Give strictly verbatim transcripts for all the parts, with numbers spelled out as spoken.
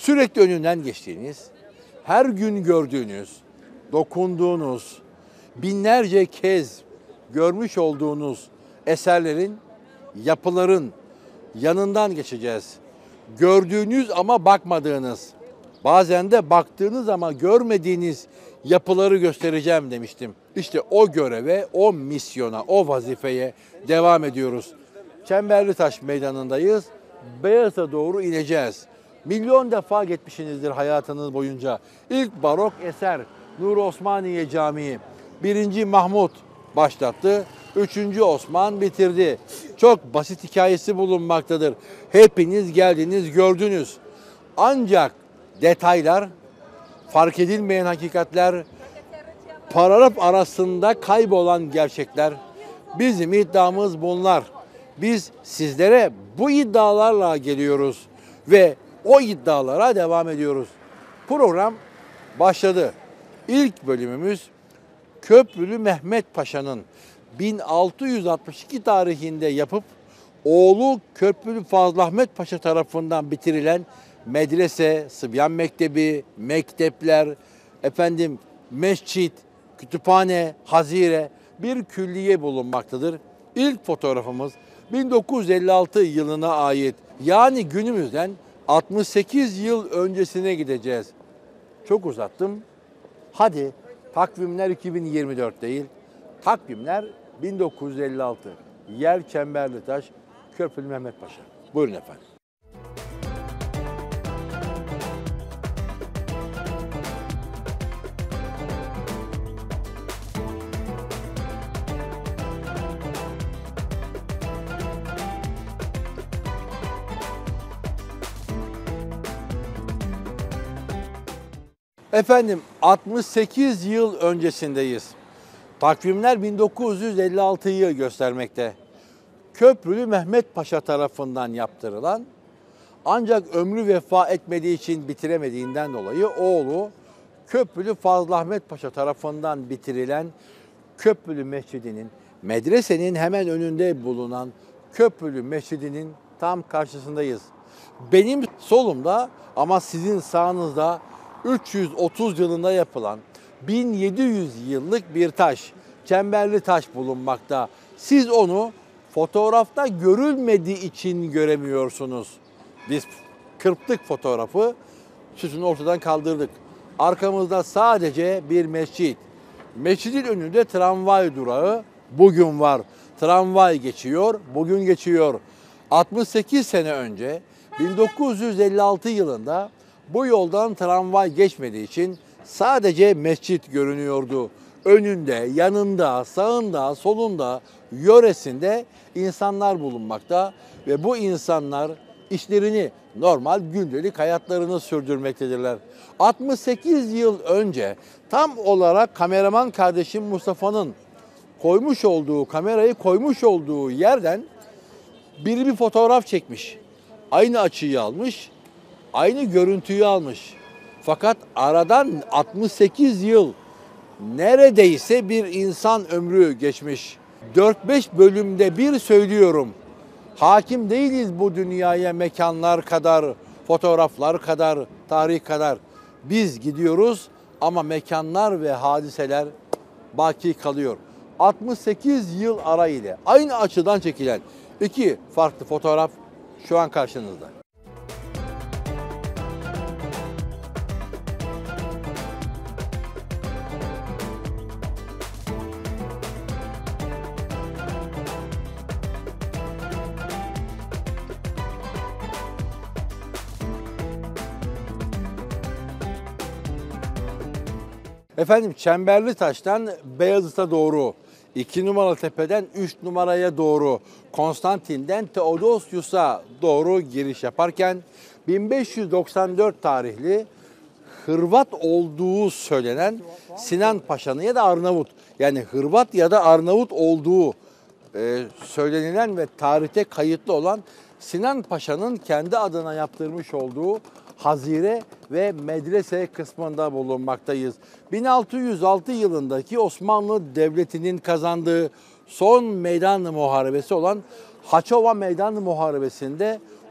Sürekli önünden geçtiğiniz, her gün gördüğünüz, dokunduğunuz, binlerce kez görmüş olduğunuz eserlerin, yapıların yanından geçeceğiz. Gördüğünüz ama bakmadığınız, bazen de baktığınız ama görmediğiniz yapıları göstereceğim demiştim. İşte o göreve, o misyona, o vazifeye devam ediyoruz. Çemberlitaş Meydanı'ndayız. Beyazıt'a doğru ineceğiz. Milyon defa gitmişsinizdir hayatınız boyunca. İlk barok eser Nur Osmaniye Camii. Birinci Mahmut başlattı. Üçüncü Osman bitirdi. Çok basit hikayesi bulunmaktadır. Hepiniz geldiniz, gördünüz. Ancak detaylar, fark edilmeyen hakikatler, paragraf arasında kaybolan gerçekler. Bizim iddiamız bunlar. Biz sizlere bu iddialarla geliyoruz ve o iddialara devam ediyoruz. Program başladı. İlk bölümümüz Köprülü Mehmet Paşa'nın bin altı yüz altmış iki tarihinde yapıp oğlu Köprülü Fazıl Ahmet Paşa tarafından bitirilen medrese, Sıbyan Mektebi, mektepler, efendim mescit, kütüphane, hazire, bir külliye bulunmaktadır. İlk fotoğrafımız bin dokuz yüz elli altı yılına ait. Yani günümüzden altmış sekiz yıl öncesine gideceğiz. Çok uzattım. Hadi takvimler iki bin yirmi dört değil. Takvimler bin dokuz yüz elli altı. Yer Çemberlitaş, Köprülü Mehmet Paşa. Buyurun efendim. Efendim altmış sekiz yıl öncesindeyiz. Takvimler bin dokuz yüz elli altıyı göstermekte. Köprülü Mehmet Paşa tarafından yaptırılan, ancak ömrü vefa etmediği için bitiremediğinden dolayı oğlu Köprülü Fazıl Ahmet Paşa tarafından bitirilen Köprülü Mescidi'nin, medresenin hemen önünde bulunan Köprülü Mescidi'nin tam karşısındayız. Benim solumda ama sizin sağınızda üç yüz otuz yılında yapılan bin yedi yüz yıllık bir taş, Çemberlitaş bulunmakta. Siz onu fotoğrafta görülmediği için göremiyorsunuz. Biz kırptık fotoğrafı, süsünü ortadan kaldırdık. Arkamızda sadece bir mescit. Mescidin önünde tramvay durağı bugün var. Tramvay geçiyor, bugün geçiyor. altmış sekiz sene önce bin dokuz yüz elli altı yılında bu yoldan tramvay geçmediği için sadece mescit görünüyordu. Önünde, yanında, sağında, solunda, yöresinde insanlar bulunmakta ve bu insanlar işlerini, normal gündelik hayatlarını sürdürmektedirler. altmış sekiz yıl önce tam olarak kameraman kardeşim Mustafa'nın koymuş olduğu, kamerayı koymuş olduğu yerden biri bir fotoğraf çekmiş. Aynı açıyı almış, aynı görüntüyü almış. Fakat aradan altmış sekiz yıl, neredeyse bir insan ömrü geçmiş. dört beş bölümde bir söylüyorum. Hakim değiliz bu dünyaya mekanlar kadar, fotoğraflar kadar, tarih kadar. Biz gidiyoruz ama mekanlar ve hadiseler baki kalıyor. altmış sekiz yıl ara ile aynı açıdan çekilen iki farklı fotoğraf şu an karşınızda. Efendim Çemberlitaş'tan Beyazıt'a doğru, iki numaralı tepeden üç numaraya doğru, Konstantin'den Theodosius'a doğru giriş yaparken bin beş yüz doksan dört tarihli Hırvat olduğu söylenen Sinan Paşa'nın ya da Arnavut, yani Hırvat ya da Arnavut olduğu e, söylenilen ve tarihte kayıtlı olan Sinan Paşa'nın kendi adına yaptırmış olduğu hazire ve medrese kısmında bulunmaktayız. bin altı yüz altı yılındaki Osmanlı Devleti'nin kazandığı son meydan muharebesi olan Haçova Meydan Muharebesi'nde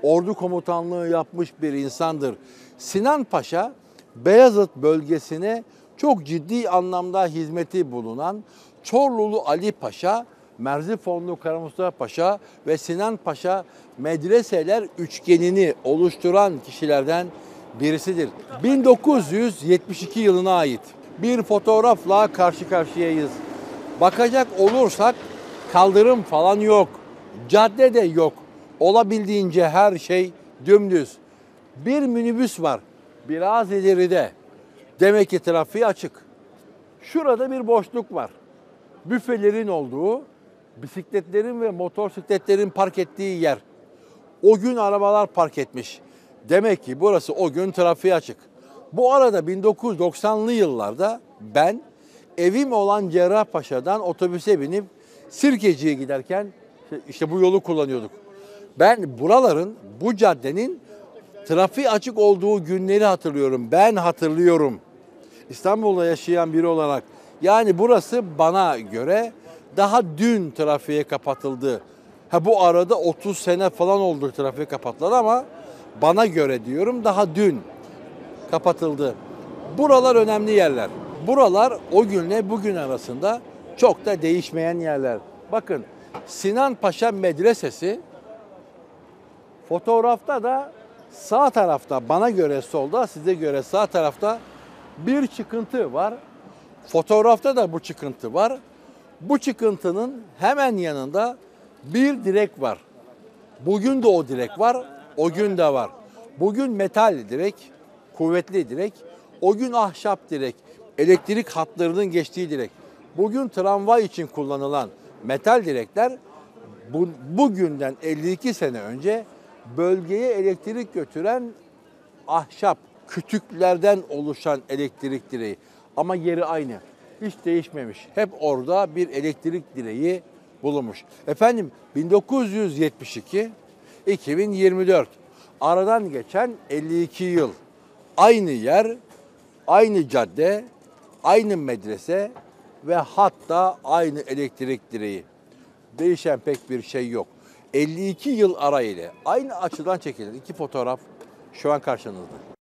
ordu komutanlığı yapmış bir insandır. Sinan Paşa, Beyazıt bölgesine çok ciddi anlamda hizmeti bulunan Çorlulu Ali Paşa, Merzifonlu Kara Mustafa Paşa ve Sinan Paşa medreseler üçgenini oluşturan kişilerden birisidir. bin dokuz yüz yetmiş iki yılına ait bir fotoğrafla karşı karşıyayız. Bakacak olursak kaldırım falan yok, cadde de yok. Olabildiğince her şey dümdüz. Bir minibüs var biraz ileride. Demek ki trafiği açık. Şurada bir boşluk var. Büfelerin olduğu, bisikletlerin ve motosikletlerin park ettiği yer. O gün arabalar park etmiş. Demek ki burası o gün trafiğe açık. Bu arada bin dokuz yüz doksanlı yıllarda ben evim olan Cerrahpaşa'dan otobüse binip Sirkeci'ye giderken işte bu yolu kullanıyorduk. Ben buraların, bu caddenin trafiği açık olduğu günleri hatırlıyorum. Ben hatırlıyorum. İstanbul'da yaşayan biri olarak. Yani burası bana göre daha dün trafiğe kapatıldı. Ha bu arada otuz sene falan oldu trafiğe kapatılalı ama bana göre diyorum daha dün kapatıldı. Buralar önemli yerler. Buralar o günle bugün arasında çok da değişmeyen yerler. Bakın Sinan Paşa Medresesi fotoğrafta da sağ tarafta, bana göre solda, size göre sağ tarafta bir çıkıntı var. Fotoğrafta da bu çıkıntı var. Bu çıkıntının hemen yanında bir direk var. Bugün de o direk var, o gün de var. Bugün metal direk, kuvvetli direk. O gün ahşap direk, elektrik hatlarının geçtiği direk. Bugün tramvay için kullanılan metal direkler bu, bugünden elli iki sene önce bölgeye elektrik götüren ahşap kütüklerden oluşan elektrik direği. Ama yeri aynı. Hiç değişmemiş. Hep orada bir elektrik direği bulunmuş. Efendim bin dokuz yüz yetmiş iki iki bin yirmi dört aradan geçen elli iki yıl. Aynı yer, aynı cadde, aynı medrese ve hatta aynı elektrik direği. Değişen pek bir şey yok. elli iki yıl ara ile aynı açıdan çekilen iki fotoğraf şu an karşınızda.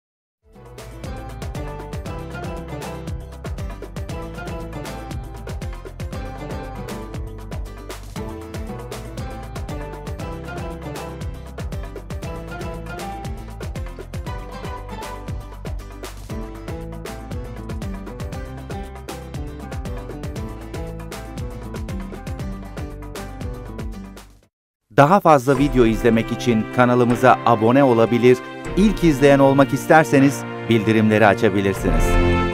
Daha fazla video izlemek için kanalımıza abone olabilir, ilk izleyen olmak isterseniz bildirimleri açabilirsiniz.